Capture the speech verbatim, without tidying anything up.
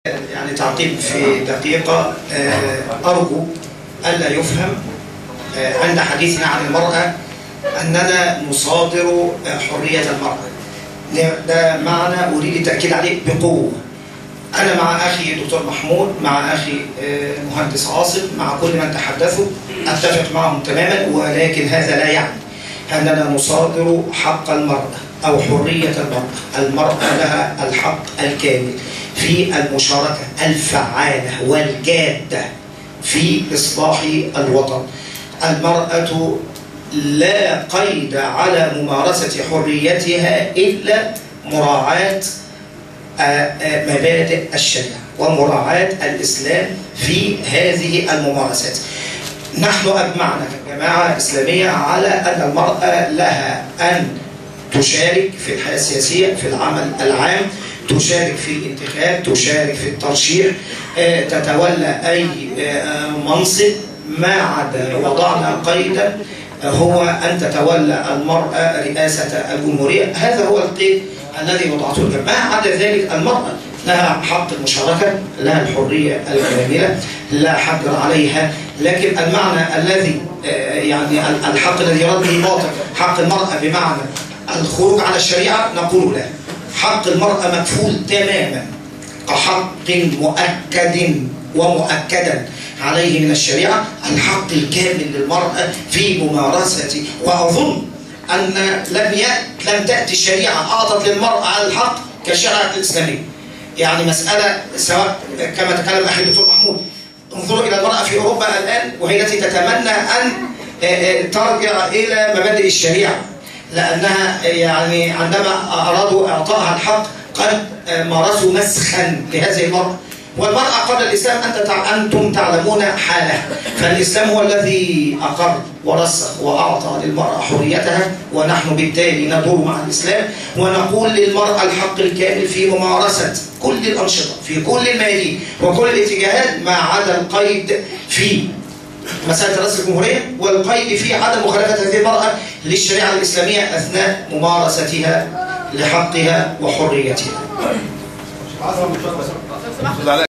يعني تعقيب في دقيقة، أرجو ألا يفهم عند حديثنا عن المرأة أننا نصادر حرية المرأة. ده معنى أريد التأكيد عليه بقوة. أنا مع أخي دكتور محمود، مع أخي مهندس عاصم، مع كل من تحدثوا أتفق معهم تماما، ولكن هذا لا يعني أننا نصادر حق المرأة أو حرية المرأة. المرأة لها الحق الكامل في المشاركة الفعالة والجادة في إصلاح الوطن. المرأة لا قيد على ممارسة حريتها إلا مراعاة مبادئ الشريعة ومراعاة الإسلام في هذه الممارسات. نحن أجمعنا كجماعة إسلامية على أن المرأة لها أن تشارك في الحياة السياسية، في العمل العام، تشارك في الانتخاب، تشارك في الترشيح، تتولى أي منصب، ما عدا وضعنا قيدا هو أن تتولى المرأة رئاسة الجمهورية. هذا هو القيد الذي وضعته الجماعة. ما عدا ذلك المرأة لها حق المشاركة، لها الحرية الكاملة، لا حجر عليها. لكن المعنى الذي يعني الحق الذي يراد به باطل، حق المرأة بمعنى الخروج على الشريعة، نقول لا. حق المرأة مكفول تماما كحق مؤكد ومؤكدا عليه من الشريعة، الحق الكامل للمرأة في ممارسة. وأظن أن لم لم تأتي الشريعة أعطت للمرأة على الحق كالشريعة الإسلامية. يعني مسألة سواء كما تكلم أخي الدكتور محمود، انظروا إلى المرأة في أوروبا الآن وهي التي تتمنى أن ترجع إلى مبادئ الشريعة، لأنها يعني عندما أرادوا إعطائها الحق قد مارسوا مسخا لهذه المرأة. والمرأة قبل الإسلام أنتم تعلمون حالها، فالإسلام هو الذي أقر ورسخ وأعطى للمرأة حريتها، ونحن بالتالي ندور مع الإسلام ونقول للمرأة الحق الكامل في ممارسة كل الأنشطة في كل الميادين وكل الاتجاهات، ما عدا القيد في مسألة رئاسة الجمهورية، والقيد في عدم مخالفة هذه المرأة للشريعة الإسلامية أثناء ممارستها لحقها وحريتها.